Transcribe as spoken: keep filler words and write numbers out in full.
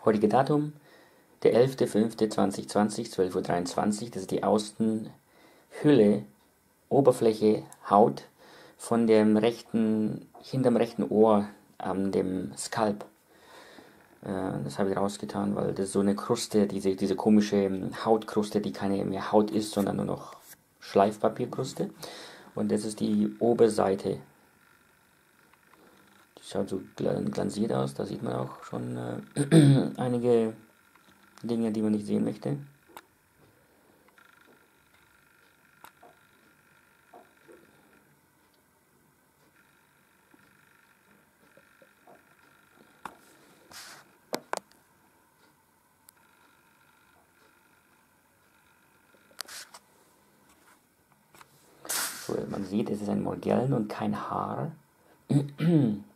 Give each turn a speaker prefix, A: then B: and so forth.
A: Heutige Datum, der elfter fünfter zweitausendzwanzig, zwölf Uhr dreiundzwanzig. Das ist die Außenhülle, Oberfläche, Haut von dem rechten, hinterm rechten Ohr an dem Skalp. Äh, das habe ich rausgetan, weil das ist so eine Kruste, diese, diese komische Hautkruste, die keine mehr Haut ist, sondern nur noch Schleifpapierkruste. Und das ist die Oberseite. Die schaut so glanziert aus, da sieht man auch schon äh, einige Dinge, die man nicht sehen möchte. So, man sieht, es ist ein Morgellen und kein Haar.